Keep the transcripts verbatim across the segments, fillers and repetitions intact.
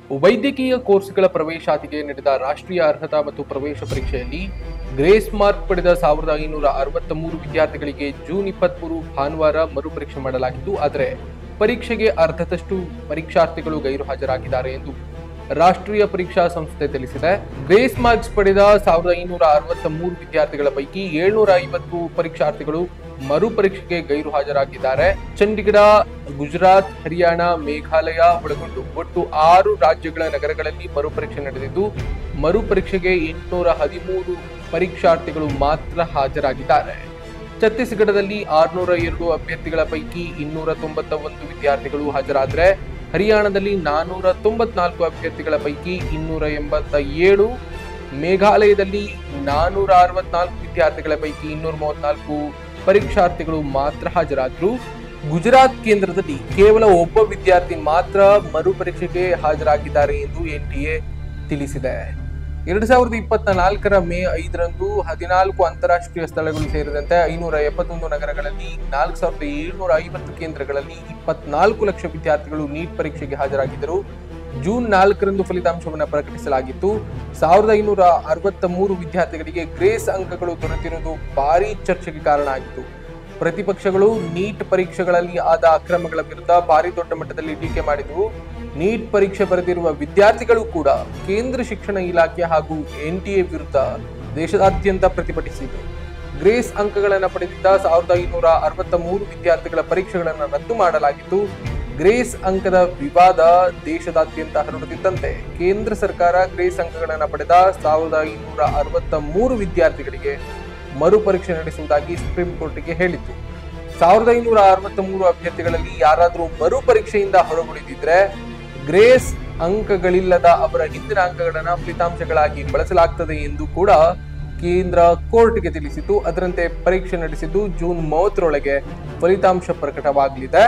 ವೈದ್ಯಕೀಯ ಕೋರ್ಸ್ಗಳ ಪ್ರವೇಶಾತಿಗೆ ನಡೆದ ರಾಷ್ಟ್ರೀಯ ಅರ್ಹತಾ ಮತ್ತು ಪ್ರವೇಶ ಪರೀಕ್ಷೆಯಲ್ಲಿ ಗ್ರೇಸ್ ಮಾರ್ಕ್ ಪಡೆದ ಸಾವಿರದ ಐನೂರ ಅರವತ್ತ ಮೂರು ವಿದ್ಯಾರ್ಥಿಗಳಿಗೆ ಜೂನ್ ಇಪ್ಪತ್ಮೂರು ಭಾನುವಾರ ಮರುಪರೀಕ್ಷೆ ಮಾಡಲಾಗಿದ್ದು, ಆದರೆ ಪರೀಕ್ಷೆಗೆ ಅರ್ಧದಷ್ಟು ಪರೀಕ್ಷಾರ್ಥಿಗಳು ಗೈರು ಹಾಜರಾಗಿದ್ದಾರೆ ಎಂದು ರಾಷ್ಟ್ರೀಯ ಪರೀಕ್ಷಾ ಸಂಸ್ಥೆ ತಿಳಿಸಿದೆ. ಗ್ರೇಸ್ ಮಾರ್ಕ್ಸ್ ಪಡೆದ ಸಾವಿರದ ಐನೂರ ಅರವತ್ತ ಮೂರು ವಿದ್ಯಾರ್ಥಿಗಳ ಪೈಕಿ ಏಳ್ನೂರ ಐವತ್ತು ಪರೀಕ್ಷಾರ್ಥಿಗಳು ಮರುಪರೀಕ್ಷೆಗೆ ಗೈರು ಹಾಜರಾಗಿದ್ದಾರೆ. ಚಂಡೀಗಢ, ಗುಜರಾತ್, ಹರಿಯಾಣ, ಮೇಘಾಲಯ ಒಳಗೊಂಡು ಒಟ್ಟು ಆರು ರಾಜ್ಯಗಳ ನಗರಗಳಲ್ಲಿ ಮರುಪರೀಕ್ಷೆ ನಡೆದಿದ್ದು, ಮರುಪರೀಕ್ಷೆಗೆ ಎಂಟುನೂರ ಹದಿಮೂರು ಪರೀಕ್ಷಾರ್ಥಿಗಳು ಮಾತ್ರ ಹಾಜರಾಗಿದ್ದಾರೆ. ಛತ್ತೀಸ್ಗಢದಲ್ಲಿ ಆರುನೂರ ಎರಡು ಅಭ್ಯರ್ಥಿಗಳ ಪೈಕಿ ಇನ್ನೂರ ತೊಂಬತ್ತ ಒಂದು ವಿದ್ಯಾರ್ಥಿಗಳು ಹಾಜರಾದರೆ, ಹರಿಯಾಣದಲ್ಲಿ ನಾನೂರ ತೊಂಬತ್ನಾಲ್ಕು ಅಭ್ಯರ್ಥಿಗಳ ಪೈಕಿ ಇನ್ನೂರ ಎಂಬತ್ತ ಏಳು, ಮೇಘಾಲಯದಲ್ಲಿ ನಾನೂರ ಅರವತ್ನಾಲ್ಕು ವಿದ್ಯಾರ್ಥಿಗಳ ಪೈಕಿ ಇನ್ನೂರ ಮೂವತ್ನಾಲ್ಕು ಪರೀಕ್ಷಾರ್ಥಿಗಳು ಮಾತ್ರ ಹಾಜರಾದರು. ಗುಜರಾತ್ ಕೇಂದ್ರದಲ್ಲಿ ಕೇವಲ ಒಬ್ಬ ವಿದ್ಯಾರ್ಥಿ ಮಾತ್ರ ಮರುಪರೀಕ್ಷೆಗೆ ಹಾಜರಾಗಿದ್ದಾರೆ ಎಂದು ಎನ್ ಟಿ ಎ ತಿಳಿಸಿದೆ. ಎರಡ್ ಸಾವಿರದ ಇಪ್ಪತ್ತ ನಾಲ್ಕರ ಮೇ ಐದರಂದು ಹದಿನಾಲ್ಕು ಅಂತಾರಾಷ್ಟ್ರೀಯ ಸ್ಥಳಗಳು ಸೇರಿದಂತೆ ಐನೂರ ಎಪ್ಪತ್ತೊಂದು ನಗರಗಳಲ್ಲಿ ನಾಲ್ಕು ಸಾವಿರದ ಏಳ್ನೂರ ಐವತ್ತು ಕೇಂದ್ರಗಳಲ್ಲಿ ಇಪ್ಪತ್ನಾಲ್ಕು ಲಕ್ಷ ವಿದ್ಯಾರ್ಥಿಗಳು ನೀಟ್ ಪರೀಕ್ಷೆಗೆ ಹಾಜರಾಗಿದ್ದರು. ಜೂನ್ ನಾಲ್ಕರಂದು ಫಲಿತಾಂಶವನ್ನು ಪ್ರಕಟಿಸಲಾಗಿತ್ತು. ಸಾವಿರದ ಐನೂರ ಅರವತ್ತ ಮೂರು ವಿದ್ಯಾರ್ಥಿಗಳಿಗೆ ಗ್ರೇಸ್ ಅಂಕಗಳು ದೊರೆತಿರುವುದು ಭಾರೀ ಚರ್ಚೆಗೆ ಕಾರಣ ಆಗಿತ್ತು. ಪ್ರತಿಪಕ್ಷಗಳು ನೀಟ್ ಪರೀಕ್ಷೆಗಳಲ್ಲಿ ಆದ ಅಕ್ರಮಗಳ ವಿರುದ್ಧ ಭಾರಿ ದೊಡ್ಡ ಮಟ್ಟದಲ್ಲಿ ಟೀಕೆ ಮಾಡಿದವು. ನೀಟ್ ಪರೀಕ್ಷೆ ಬರೆದಿರುವ ವಿದ್ಯಾರ್ಥಿಗಳು ಕೂಡ ಕೇಂದ್ರ ಶಿಕ್ಷಣ ಇಲಾಖೆ ಹಾಗೂ ಎನ್ ಟಿ ಎ ವಿರುದ್ಧ ದೇಶದಾದ್ಯಂತ ಪ್ರತಿಭಟಿಸಿದರು. ಗ್ರೇಸ್ ಅಂಕಗಳನ್ನು ಪಡೆದಿದ್ದ ಸಾವಿರದ ಐನೂರ ಅರವತ್ತ ಮೂರು ವಿದ್ಯಾರ್ಥಿಗಳ ಪರೀಕ್ಷೆಗಳನ್ನು ರದ್ದು ಮಾಡಲಾಗಿತ್ತು. ಗ್ರೇಸ್ ಅಂಕದ ವಿವಾದ ದೇಶದಾದ್ಯಂತ ಹರಡುತ್ತಿದ್ದಂತೆ ಕೇಂದ್ರ ಸರ್ಕಾರ ಗ್ರೇಸ್ ಅಂಕಗಳನ್ನು ಪಡೆದ ಸಾವಿರದ ಐನೂರ ಅರವತ್ತ ಮೂರು ವಿದ್ಯಾರ್ಥಿಗಳಿಗೆ ಮರುಪರೀಕ್ಷೆ ನಡೆಸುವುದಾಗಿ ಸುಪ್ರೀಂ ಕೋರ್ಟ್ಗೆ ಹೇಳಿತ್ತು. ಸಾವಿರದ ಐನೂರ ಅರವತ್ತ ಮೂರು ಅಭ್ಯರ್ಥಿಗಳಲ್ಲಿ ಯಾರಾದರೂ ಮರುಪರೀಕ್ಷೆಯಿಂದ ಹೊರಗುಳಿದಿದ್ರೆ ಗ್ರೇಸ್ ಅಂಕಗಳಿಲ್ಲದ ಅವರ ಹಿಂದಿನ ಅಂಕಗಳನ್ನು ಫಲಿತಾಂಶಗಳಾಗಿ ಬಳಸಲಾಗ್ತದೆ ಎಂದು ಕೂಡ ಕೇಂದ್ರ ಕೋರ್ಟ್ಗೆ ತಿಳಿಸಿತು. ಅದರಂತೆ ಪರೀಕ್ಷೆ ನಡೆಸಿದ್ದು ಜೂನ್ ಮೂವತ್ತರೊಳಗೆ ಫಲಿತಾಂಶ ಪ್ರಕಟವಾಗಲಿದೆ.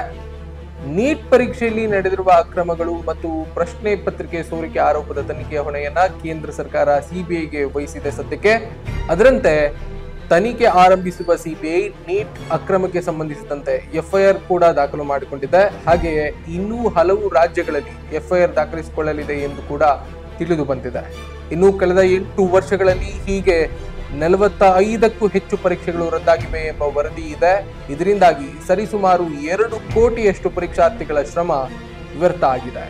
ನೀಟ್ ಪರೀಕ್ಷೆಯಲ್ಲಿ ನಡೆದಿರುವ ಅಕ್ರಮಗಳು ಮತ್ತು ಪ್ರಶ್ನೆ ಪತ್ರಿಕೆ ಸೋರಿಕೆ ಆರೋಪದ ತನಿಖೆಯ ಹೊಣೆಯನ್ನ ಕೇಂದ್ರ ಸರ್ಕಾರ ಸಿಬಿಐಗೆ ವಹಿಸಿದೆ. ಸದ್ಯಕ್ಕೆ ಅದರಂತೆ ತನಿಖೆ ಆರಂಭಿಸುವ ಸಿಬಿಐ ನೀಟ್ ಅಕ್ರಮಕ್ಕೆ ಸಂಬಂಧಿಸಿದಂತೆ ಎಫ್ಐಆರ್ ಕೂಡ ದಾಖಲು ಮಾಡಿಕೊಂಡಿದೆ. ಹಾಗೆಯೇ ಇನ್ನೂ ಹಲವು ರಾಜ್ಯಗಳಲ್ಲಿ ಎಫ್ಐಆರ್ ದಾಖಲಿಸಿಕೊಳ್ಳಲಿದೆ ಎಂದು ಕೂಡ ತಿಳಿದು ಬಂದಿದೆ. ಇನ್ನು ಕಳೆದ ಎಂಟು ವರ್ಷಗಳಲ್ಲಿ ಹೀಗೆ ನಲವತ್ತ ಐದಕ್ಕೂ ಹೆಚ್ಚು ಪರೀಕ್ಷೆಗಳು ರದ್ದಾಗಿವೆ ಎಂಬ ವರದಿ ಇದೆ. ಇದರಿಂದಾಗಿ ಸರಿಸುಮಾರು ಎರಡು ಕೋಟಿಯಷ್ಟು ಪರೀಕ್ಷಾರ್ಥಿಗಳ ಶ್ರಮ ವ್ಯರ್ಥ ಆಗಿದೆ.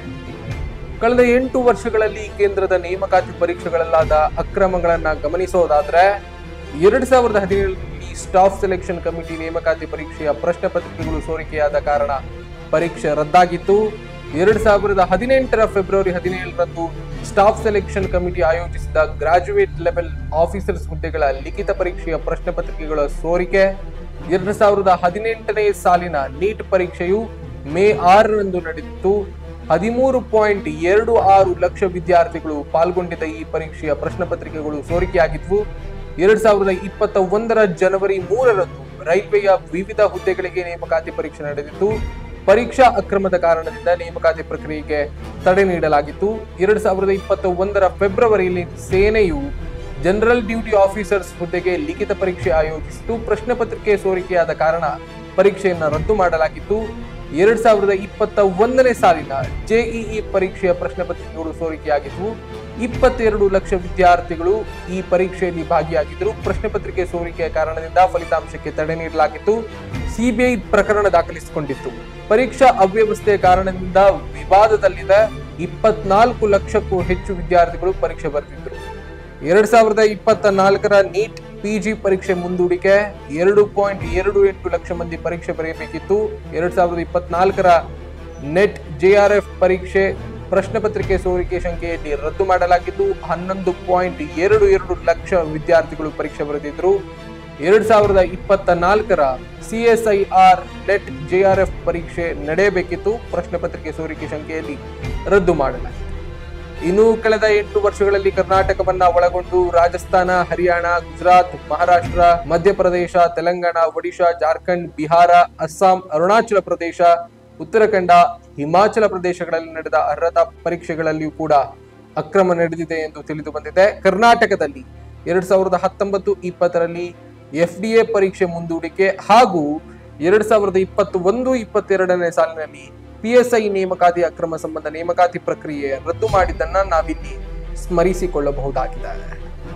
ಕಳೆದ ಎಂಟು ವರ್ಷಗಳಲ್ಲಿ ಕೇಂದ್ರದ ನೇಮಕಾತಿ ಪರೀಕ್ಷೆಗಳಲ್ಲಾದ ಅಕ್ರಮಗಳನ್ನ ಗಮನಿಸೋದಾದ್ರೆ, ಎರಡ್ ಸಾವಿರದ ಹದಿನೇಳರಲ್ಲಿ ಸ್ಟಾಫ್ ಸೆಲೆಕ್ಷನ್ ಕಮಿಟಿ ನೇಮಕಾತಿ ಪರೀಕ್ಷೆಯ ಪ್ರಶ್ನೆ ಪತ್ರಿಕೆಗಳು ಸೋರಿಕೆಯಾದ ಕಾರಣ ಪರೀಕ್ಷೆ ರದ್ದಾಗಿತ್ತು. ಎರಡ್ ಸಾವಿರದ ಹದಿನೆಂಟರ ಫೆಬ್ರವರಿ ಹದಿನೇಳರಂದು ಸ್ಟಾಫ್ ಸೆಲೆಕ್ಷನ್ ಕಮಿಟಿ ಆಯೋಜಿಸಿದ ಗ್ರಾಜುಯೇಟ್ ಲೆವೆಲ್ ಆಫೀಸರ್ಸ್ ಹುದ್ದೆಗಳ ಲಿಖಿತ ಪರೀಕ್ಷೆಯ ಪ್ರಶ್ನೆ ಪತ್ರಿಕೆಗಳ ಸೋರಿಕೆ. ಎರಡ್ ಸಾವಿರದ ಹದಿನೆಂಟನೇ ಸಾಲಿನ ನೀಟ್ ಪರೀಕ್ಷೆಯು ಮೇ ಆರರಂದು ನಡೆದಿತ್ತು. ಹದಿಮೂರು ಪಾಯಿಂಟ್ ಎರಡು ಆರು ಲಕ್ಷ ವಿದ್ಯಾರ್ಥಿಗಳು ಪಾಲ್ಗೊಂಡಿದ್ದ ಈ ಪರೀಕ್ಷೆಯ ಪ್ರಶ್ನೆ ಪತ್ರಿಕೆಗಳು ಸೋರಿಕೆಯಾಗಿದ್ವು. ಎರಡ್ ಸಾವಿರದ ಇಪ್ಪತ್ತ ಒಂದರ ಜನವರಿ ಮೂರರಂದು ರೈಲ್ವೆಯ ವಿವಿಧ ಹುದ್ದೆಗಳಿಗೆ ನೇಮಕಾತಿ ಪರೀಕ್ಷೆ ನಡೆದಿತ್ತು. ಪರೀಕ್ಷಾ ಅಕ್ರಮದ ಕಾರಣದಿಂದ ನೇಮಕಾತಿ ಪ್ರಕ್ರಿಯೆಗೆ ತಡೆ ನೀಡಲಾಗಿತ್ತು. ಎರಡ್ ಸಾವಿರದ ಇಪ್ಪತ್ತ ಒಂದರ ಫೆಬ್ರವರಿಯಲ್ಲಿ ಸೇನೆಯು ಜನರಲ್ ಡ್ಯೂಟಿ ಆಫೀಸರ್ಸ್ ಹುದ್ದೆಗೆ ಲಿಖಿತ ಪರೀಕ್ಷೆ ಆಯೋಜಿಸಿತು. ಪ್ರಶ್ನೆ ಪತ್ರಿಕೆ ಸೋರಿಕೆಯಾದ ಕಾರಣ ಪರೀಕ್ಷೆಯನ್ನು ರದ್ದು ಮಾಡಲಾಗಿತ್ತು. ಎರಡ್ ಸಾವಿರದ ಇಪ್ಪತ್ತ ಒಂದನೇ ಸಾಲಿನ ಜೆಇಇ ಪರೀಕ್ಷೆಯ ಪ್ರಶ್ನೆ ಪತ್ರಿಕೆಗಳು ಸೋರಿಕೆಯಾಗಿದ್ವು. ಇಪ್ಪತ್ತೆರಡು ಲಕ್ಷ ವಿದ್ಯಾರ್ಥಿಗಳು ಈ ಪರೀಕ್ಷೆಯಲ್ಲಿ ಭಾಗಿಯಾಗಿದ್ದರು. ಪ್ರಶ್ನೆ ಪತ್ರಿಕೆ ಸೋರಿಕೆಯ ಕಾರಣದಿಂದ ಫಲಿತಾಂಶಕ್ಕೆ ತಡೆ ನೀಡಲಾಗಿತ್ತು. ಸಿಬಿಐ ಪ್ರಕರಣ ದಾಖಲಿಸಿಕೊಂಡಿತ್ತು. ಪರೀಕ್ಷಾ ಅವ್ಯವಸ್ಥೆಯ ಕಾರಣದಿಂದ ವಿವಾದದಲ್ಲಿದೆ. ಇಪ್ಪತ್ನಾಲ್ಕು ಲಕ್ಷಕ್ಕೂ ಹೆಚ್ಚು ವಿದ್ಯಾರ್ಥಿಗಳು ಪರೀಕ್ಷೆ ಬರೆದಿದ್ದರು. ಎರಡ್ ಸಾವಿರದ ಇಪ್ಪತ್ತ ನಾಲ್ಕರ ನೀಟ್ ಪಿಜಿ ಪರೀಕ್ಷೆ ಮುಂದೂಡಿಕೆ. ಎರಡು ಪಾಯಿಂಟ್ ಎರಡು ಎಂಟು ಲಕ್ಷ ಮಂದಿ ಪರೀಕ್ಷೆ ಬರೆಯಬೇಕಿತ್ತು. ಎರಡ್ ಸಾವಿರದ ಇಪ್ಪತ್ನಾಲ್ಕರ ನೆಟ್ ಜೆಆರ್ಎಫ್ ಪರೀಕ್ಷೆ ಪ್ರಶ್ನೆ ಪತ್ರಿಕೆ ಸೋರಿಕೆ ಶಂಕೆಯಲ್ಲಿ ರದ್ದು ಮಾಡಲಾಗಿದ್ದು, ಹನ್ನೊಂದು ಪಾಯಿಂಟ್ ಎರಡು ಎರಡು ಲಕ್ಷ ವಿದ್ಯಾರ್ಥಿಗಳು ಪರೀಕ್ಷೆ ಬರೆದಿದ್ದರು. ಎರಡ್ ಸಾವಿರದ ಇಪ್ಪತ್ತ ನಾಲ್ಕರ ಸಿಎಸ್ಐಆರ್ ನೆಟ್ ಜೆಆರ್ಎಫ್ ಪರೀಕ್ಷೆ ನಡೆಯಬೇಕಿತ್ತು. ಪ್ರಶ್ನೆ ಪತ್ರಿಕೆ ಸೋರಿಕೆ ಶಂಕೆಯಲ್ಲಿ ರದ್ದು ಮಾಡಲಾಗಿದೆ. ಇನ್ನು ಕಳೆದ ಎಂಟು ವರ್ಷಗಳಲ್ಲಿ ಕರ್ನಾಟಕವನ್ನ ಒಳಗೊಂಡು ರಾಜಸ್ಥಾನ, ಹರಿಯಾಣ, ಗುಜರಾತ್, ಮಹಾರಾಷ್ಟ್ರ, ಮಧ್ಯಪ್ರದೇಶ, ತೆಲಂಗಾಣ, ಒಡಿಶಾ, ಜಾರ್ಖಂಡ್, ಬಿಹಾರ, ಅಸ್ಸಾಂ, ಅರುಣಾಚಲ ಪ್ರದೇಶ, ಉತ್ತರಾಖಂಡ, ಹಿಮಾಚಲ ಪ್ರದೇಶಗಳಲ್ಲಿ ನಡೆದ ಅರ್ಹತಾ ಪರೀಕ್ಷೆಗಳಲ್ಲಿಯೂ ಕೂಡ ಅಕ್ರಮ ನಡೆದಿದೆ ಎಂದು ತಿಳಿದು ಬಂದಿದೆ. ಕರ್ನಾಟಕದಲ್ಲಿ ಎರಡ್ ಸಾವಿರದ ಹತ್ತೊಂಬತ್ತು ಇಪ್ಪತ್ತರಲ್ಲಿ ಎಫ್ ಡಿ ಎ ಪರೀಕ್ಷೆ ಮುಂದೂಡಿಕೆ ಹಾಗೂ ಎರಡ್ ಸಾವಿರದ ಇಪ್ಪತ್ತ ಒಂದು ಇಪ್ಪತ್ತೆರಡನೇ ಸಾಲಿನಲ್ಲಿ ಪಿಎಸ್ಐ ನೇಮಕಾತಿ ಅಕ್ರಮ ಸಂಬಂಧ ನೇಮಕಾತಿ ಪ್ರಕ್ರಿಯೆ ರದ್ದು ಮಾಡಿದ್ದನ್ನ ನಾವಿಲ್ಲಿ ಸ್ಮರಿಸಿಕೊಳ್ಳಬಹುದಾಗಿದೆ.